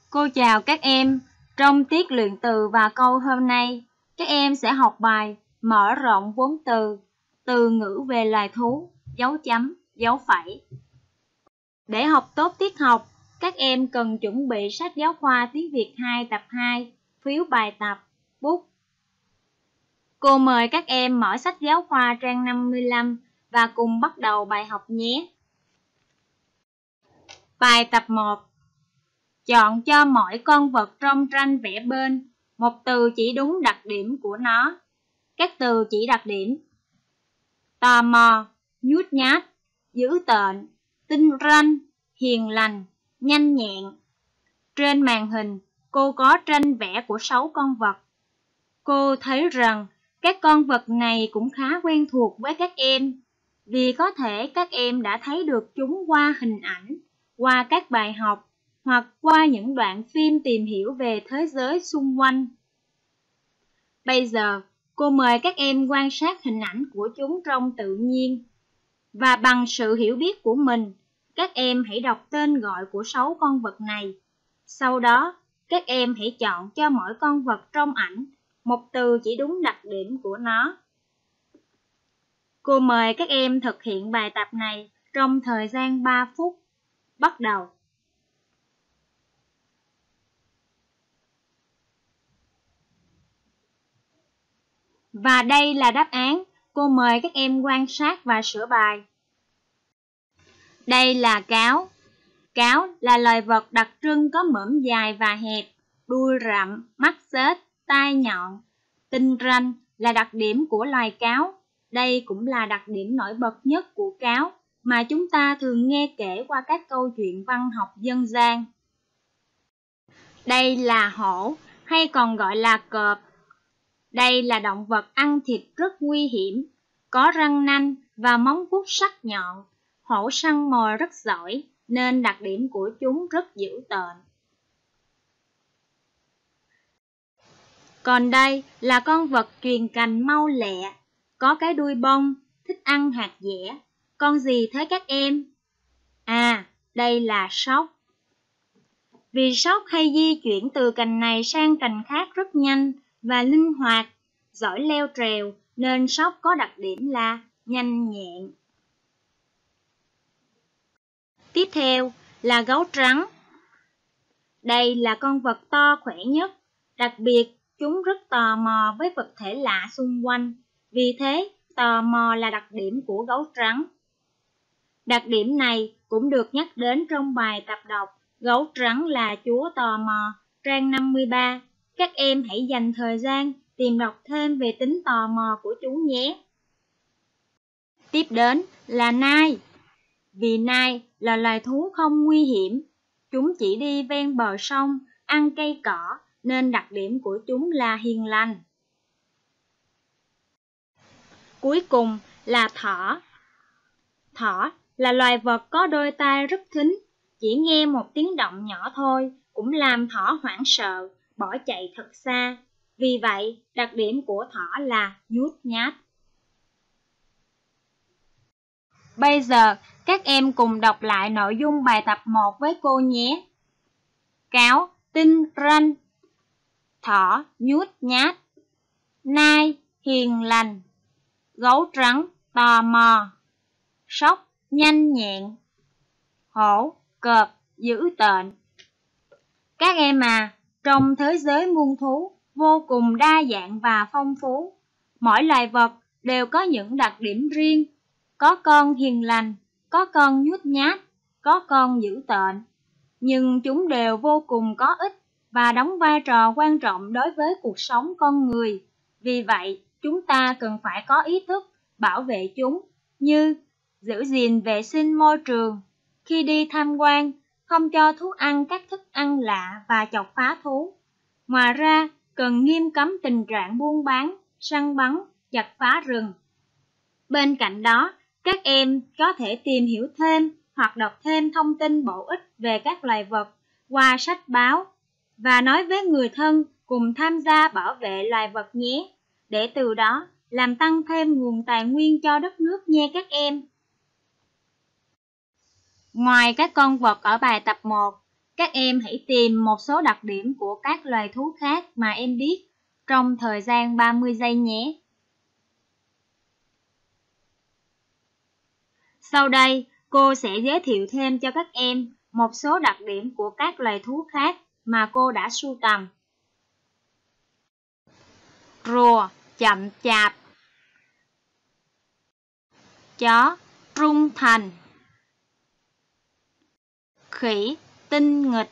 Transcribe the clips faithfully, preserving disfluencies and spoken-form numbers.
Cô chào các em. Trong tiết luyện từ và câu hôm nay, các em sẽ học bài mở rộng vốn từ, từ ngữ về loài thú, dấu chấm, dấu phẩy. Để học tốt tiết học, các em cần chuẩn bị sách giáo khoa tiếng Việt hai tập hai, phiếu bài tập, bút. Cô mời các em mở sách giáo khoa trang năm mươi lăm và cùng bắt đầu bài học nhé. Bài tập một. Chọn cho mỗi con vật trong tranh vẽ bên một từ chỉ đúng đặc điểm của nó. Các từ chỉ đặc điểm: tò mò, nhút nhát, dữ tợn, tinh ranh, hiền lành, nhanh nhẹn. Trên màn hình, cô có tranh vẽ của sáu con vật. Cô thấy rằng các con vật này cũng khá quen thuộc với các em, vì có thể các em đã thấy được chúng qua hình ảnh, qua các bài học, hoặc qua những đoạn phim tìm hiểu về thế giới xung quanh. Bây giờ, cô mời các em quan sát hình ảnh của chúng trong tự nhiên, và bằng sự hiểu biết của mình, các em hãy đọc tên gọi của sáu con vật này. Sau đó, các em hãy chọn cho mỗi con vật trong ảnh một từ chỉ đúng đặc điểm của nó. Cô mời các em thực hiện bài tập này trong thời gian ba phút. Bắt đầu. Và đây là đáp án. Cô mời các em quan sát và sửa bài. Đây là cáo. Cáo là loài vật đặc trưng có mõm dài và hẹp, đuôi rậm, mắt xếch, tai nhọn. Tinh ranh là đặc điểm của loài cáo. Đây cũng là đặc điểm nổi bật nhất của cáo mà chúng ta thường nghe kể qua các câu chuyện văn học dân gian. Đây là hổ, hay còn gọi là cọp. Đây là động vật ăn thịt rất nguy hiểm, có răng nanh và móng vuốt sắc nhọn. Hổ săn mồi rất giỏi, nên đặc điểm của chúng rất dữ tợn. Còn đây là con vật truyền cành mau lẹ, có cái đuôi bông, thích ăn hạt dẻ. Con gì thế các em? À, đây là sóc. Vì sóc hay di chuyển từ cành này sang cành khác rất nhanh và linh hoạt, giỏi leo trèo, nên sóc có đặc điểm là nhanh nhẹn. Tiếp theo là gấu trắng. Đây là con vật to khỏe nhất, đặc biệt chúng rất tò mò với vật thể lạ xung quanh, vì thế tò mò là đặc điểm của gấu trắng. Đặc điểm này cũng được nhắc đến trong bài tập đọc Gấu trắng là chúa tò mò, trang năm mươi ba. Các em hãy dành thời gian tìm đọc thêm về tính tò mò của chúng nhé. Tiếp đến là nai. Vì nai là loài thú không nguy hiểm, chúng chỉ đi ven bờ sông, ăn cây cỏ, nên đặc điểm của chúng là hiền lành. Cuối cùng là thỏ. Thỏ là loài vật có đôi tai rất thính, chỉ nghe một tiếng động nhỏ thôi cũng làm thỏ hoảng sợ, bỏ chạy thật xa. Vì vậy, đặc điểm của thỏ là nhút nhát. Bây giờ, các em cùng đọc lại nội dung bài tập một với cô nhé. Cáo, tinh ranh. Thỏ, nhút nhát. Nai, hiền lành. Gấu trắng, tò mò. Sóc, nhanh nhẹn. Hổ, cọp, dữ tợn. Các em à, trong thế giới muôn thú vô cùng đa dạng và phong phú, mỗi loài vật đều có những đặc điểm riêng. Có con hiền lành, có con nhút nhát, có con dữ tợn, nhưng chúng đều vô cùng có ích và đóng vai trò quan trọng đối với cuộc sống con người. Vì vậy, chúng ta cần phải có ý thức bảo vệ chúng, như giữ gìn vệ sinh môi trường, khi đi tham quan, không cho thú ăn các thức ăn lạ và chọc phá thú. Ngoài ra, cần nghiêm cấm tình trạng buôn bán, săn bắn, chặt phá rừng. Bên cạnh đó, các em có thể tìm hiểu thêm hoặc đọc thêm thông tin bổ ích về các loài vật qua sách báo và nói với người thân cùng tham gia bảo vệ loài vật nhé, để từ đó làm tăng thêm nguồn tài nguyên cho đất nước nha các em. Ngoài các con vật ở bài tập một, các em hãy tìm một số đặc điểm của các loài thú khác mà em biết trong thời gian ba mươi giây nhé. Sau đây, cô sẽ giới thiệu thêm cho các em một số đặc điểm của các loài thú khác mà cô đã sưu tầm. Rùa chậm chạp. Chó trung thành. Khỉ tinh nghịch.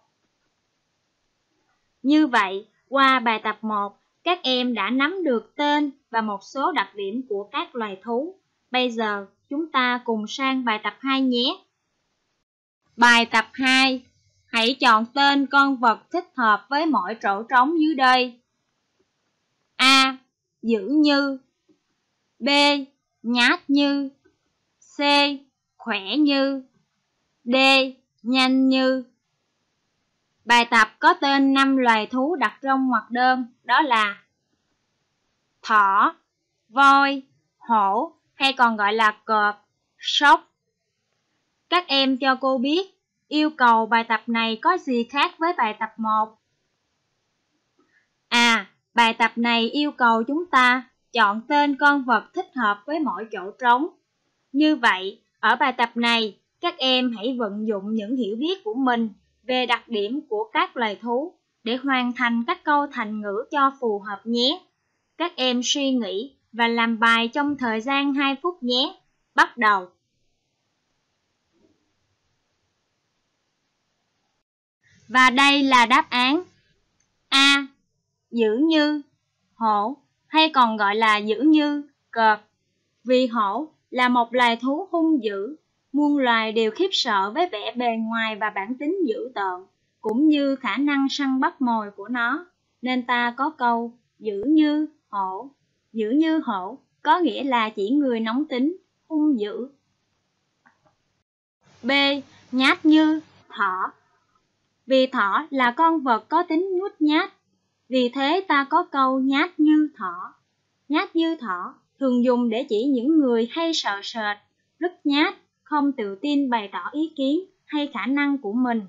Như vậy, qua bài tập một, các em đã nắm được tên và một số đặc điểm của các loài thú. Bây giờ, chúng ta cùng sang bài tập hai nhé. Bài tập hai. Hãy chọn tên con vật thích hợp với mỗi chỗ trống dưới đây. A. Dữ như. B. Nhát như. C. Khỏe như. D. Nhanh như. Bài tập có tên năm loài thú đặt trong ngoặc đơn, đó là thỏ, voi, hổ hay còn gọi là cọp, sóc. Các em cho cô biết yêu cầu bài tập này có gì khác với bài tập một. À, bài tập này yêu cầu chúng ta chọn tên con vật thích hợp với mỗi chỗ trống. Như vậy, ở bài tập này, các em hãy vận dụng những hiểu biết của mình về đặc điểm của các loài thú để hoàn thành các câu thành ngữ cho phù hợp nhé. Các em suy nghĩ và làm bài trong thời gian hai phút nhé. Bắt đầu! Và đây là đáp án. A. Dữ như, hổ hay còn gọi là dữ như, cọp. Vì hổ là một loài thú hung dữ, muôn loài đều khiếp sợ với vẻ bề ngoài và bản tính dữ tợn, cũng như khả năng săn bắt mồi của nó, nên ta có câu dữ như hổ. Dữ như hổ có nghĩa là chỉ người nóng tính, hung dữ. B. Nhát như thỏ. Vì thỏ là con vật có tính nhút nhát, vì thế ta có câu nhát như thỏ. Nhát như thỏ thường dùng để chỉ những người hay sợ sệt, rất nhát, không tự tin bày tỏ ý kiến hay khả năng của mình.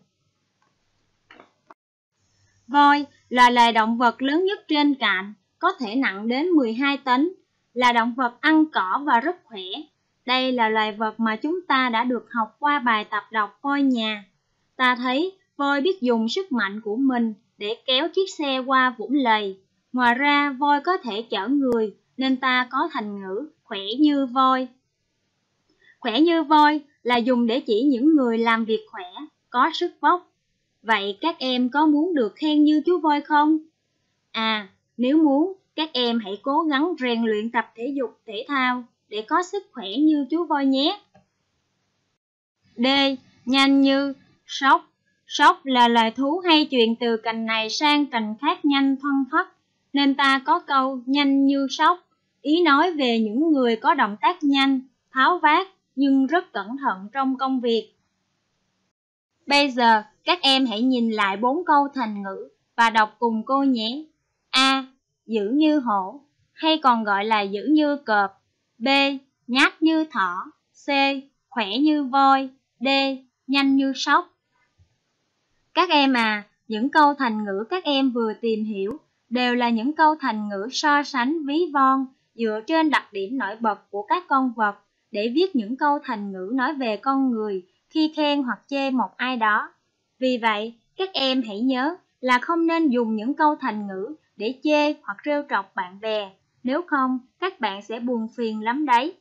Voi là loài động vật lớn nhất trên cạn, có thể nặng đến mười hai tấn, là động vật ăn cỏ và rất khỏe. Đây là loài vật mà chúng ta đã được học qua bài tập đọc voi nhà. Ta thấy voi biết dùng sức mạnh của mình để kéo chiếc xe qua vũng lầy. Ngoài ra, voi có thể chở người, nên ta có thành ngữ khỏe như voi. Khỏe như voi là dùng để chỉ những người làm việc khỏe, có sức vóc. Vậy các em có muốn được khen như chú voi không? À, nếu muốn, các em hãy cố gắng rèn luyện tập thể dục thể thao để có sức khỏe như chú voi nhé. D. Nhanh như sóc. Sóc là loài thú hay chuyển từ cành này sang cành khác nhanh thoăn thoắt, nên ta có câu nhanh như sóc, ý nói về những người có động tác nhanh, tháo vát nhưng rất cẩn thận trong công việc. Bây giờ, các em hãy nhìn lại bốn câu thành ngữ và đọc cùng cô nhé. A. Dữ như hổ, hay còn gọi là dữ như cọp. B. Nhát như thỏ. C. Khỏe như voi. D. Nhanh như sóc. Các em à, những câu thành ngữ các em vừa tìm hiểu đều là những câu thành ngữ so sánh ví von dựa trên đặc điểm nổi bật của các con vật để viết những câu thành ngữ nói về con người khi khen hoặc chê một ai đó. Vì vậy, các em hãy nhớ là không nên dùng những câu thành ngữ để chê hoặc trêu chọc bạn bè, nếu không các bạn sẽ buồn phiền lắm đấy.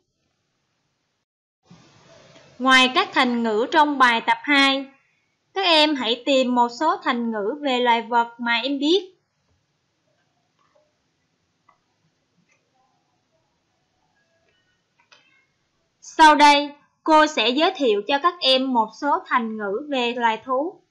Ngoài các thành ngữ trong bài tập hai, các em hãy tìm một số thành ngữ về loài vật mà em biết. Sau đây, cô sẽ giới thiệu cho các em một số thành ngữ về loài thú.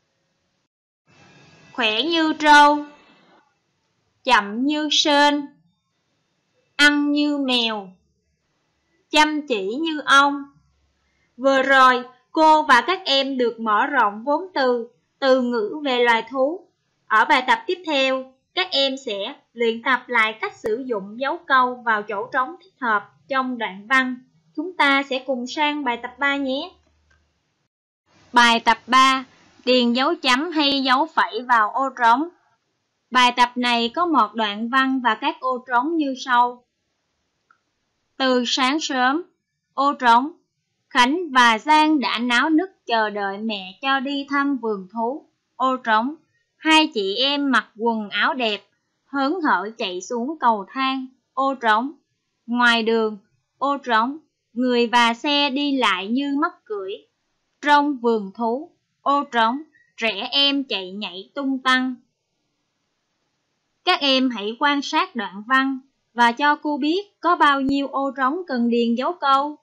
Khỏe như trâu, chậm như sên, ăn như mèo, chăm chỉ như ong. Vừa rồi, cô và các em được mở rộng vốn từ, từ ngữ về loài thú. Ở bài tập tiếp theo, các em sẽ luyện tập lại cách sử dụng dấu câu vào chỗ trống thích hợp trong đoạn văn. Chúng ta sẽ cùng sang bài tập ba nhé. Bài tập ba. Điền dấu chấm hay dấu phẩy vào ô trống. Bài tập này có một đoạn văn và các ô trống như sau. Từ sáng sớm, ô trống, Khánh và Giang đã náo nức chờ đợi mẹ cho đi thăm vườn thú, ô trống. Hai chị em mặc quần áo đẹp, hớn hở chạy xuống cầu thang, ô trống. Ngoài đường, ô trống, người và xe đi lại như mắc cưỡi. Trong vườn thú, ô trống, trẻ em chạy nhảy tung tăng. Các em hãy quan sát đoạn văn và cho cô biết có bao nhiêu ô trống cần điền dấu câu.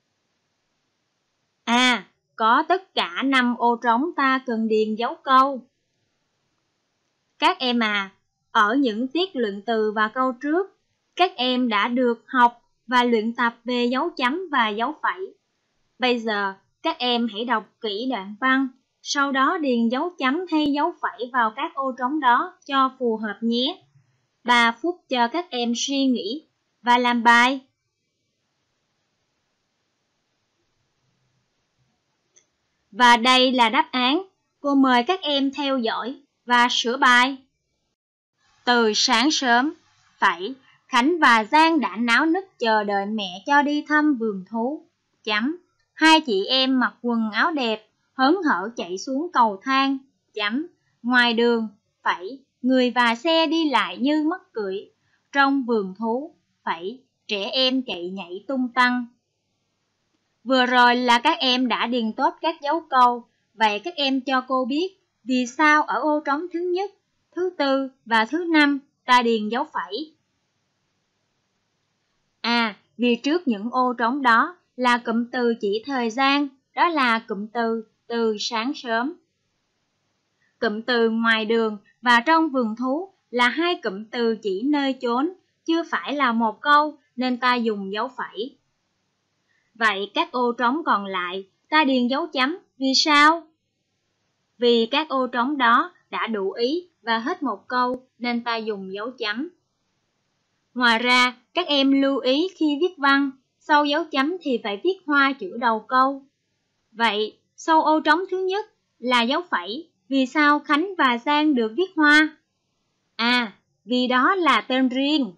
À, có tất cả năm ô trống ta cần điền dấu câu. Các em à, ở những tiết luyện từ và câu trước, các em đã được học và luyện tập về dấu chấm và dấu phẩy. Bây giờ, các em hãy đọc kỹ đoạn văn, sau đó điền dấu chấm hay dấu phẩy vào các ô trống đó cho phù hợp nhé. ba phút cho các em suy nghĩ và làm bài. Và đây là đáp án. Cô mời các em theo dõi và sửa bài. Từ sáng sớm, phẩy, Khánh và Giang đã náo nức chờ đợi mẹ cho đi thăm vườn thú. Chấm. Hai chị em mặc quần áo đẹp, hớn hở chạy xuống cầu thang. Chấm. Ngoài đường, phẩy, người và xe đi lại như mắc cưỡi. Trong vườn thú, phẩy, trẻ em chạy nhảy tung tăng. Vừa rồi là các em đã điền tốt các dấu câu. Vậy các em cho cô biết vì sao ở ô trống thứ nhất, thứ tư và thứ năm ta điền dấu phẩy. À, vì trước những ô trống đó là cụm từ chỉ thời gian, đó là cụm từ từ sáng sớm. Cụm từ ngoài đường và trong vườn thú là hai cụm từ chỉ nơi chốn, chưa phải là một câu nên ta dùng dấu phẩy. Vậy các ô trống còn lại ta điền dấu chấm, vì sao? Vì các ô trống đó đã đủ ý và hết một câu nên ta dùng dấu chấm. Ngoài ra, các em lưu ý khi viết văn, sau dấu chấm thì phải viết hoa chữ đầu câu. Vậy, sau ô trống thứ nhất là dấu phẩy, vì sao Khánh và Giang được viết hoa? À, vì đó là tên riêng.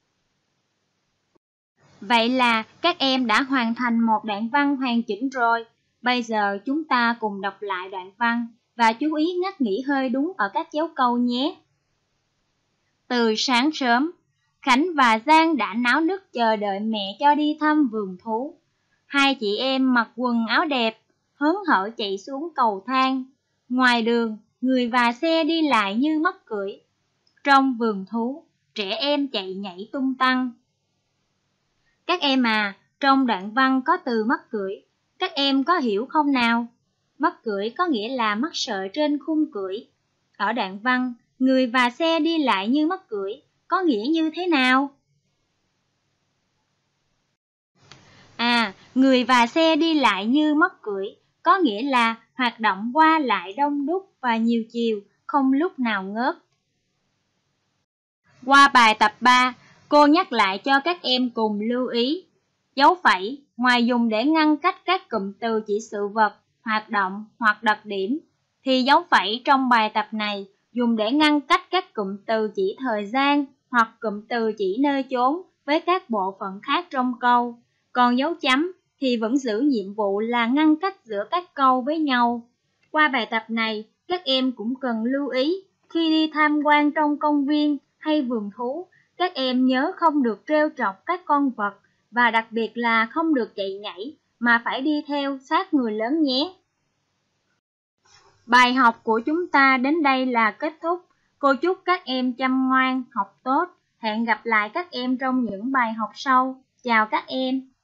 Vậy là các em đã hoàn thành một đoạn văn hoàn chỉnh rồi. Bây giờ chúng ta cùng đọc lại đoạn văn và chú ý ngắt nghỉ hơi đúng ở các dấu câu nhé. Từ sáng sớm, Khánh và Giang đã náo nức chờ đợi mẹ cho đi thăm vườn thú. Hai chị em mặc quần áo đẹp, hớn hở chạy xuống cầu thang. Ngoài đường, người và xe đi lại như mắc cưỡi. Trong vườn thú, trẻ em chạy nhảy tung tăng. Các em à, trong đoạn văn có từ mắc cưỡi, các em có hiểu không nào? Mắc cưỡi có nghĩa là mắc sợi trên khung cưỡi. Ở đoạn văn, người và xe đi lại như mắc cưỡi, có nghĩa như thế nào? À, người và xe đi lại như mắc cưỡi, có nghĩa là hoạt động qua lại đông đúc và nhiều chiều, không lúc nào ngớt. Qua bài tập ba, cô nhắc lại cho các em cùng lưu ý. Dấu phẩy, ngoài dùng để ngăn cách các cụm từ chỉ sự vật, hoạt động hoặc đặc điểm, thì dấu phẩy trong bài tập này dùng để ngăn cách các cụm từ chỉ thời gian hoặc cụm từ chỉ nơi chốn với các bộ phận khác trong câu. Còn dấu chấm thì vẫn giữ nhiệm vụ là ngăn cách giữa các câu với nhau. Qua bài tập này, các em cũng cần lưu ý khi đi tham quan trong công viên hay vườn thú, các em nhớ không được trêu chọc các con vật và đặc biệt là không được chạy nhảy mà phải đi theo sát người lớn nhé. Bài học của chúng ta đến đây là kết thúc. Cô chúc các em chăm ngoan, học tốt. Hẹn gặp lại các em trong những bài học sau. Chào các em.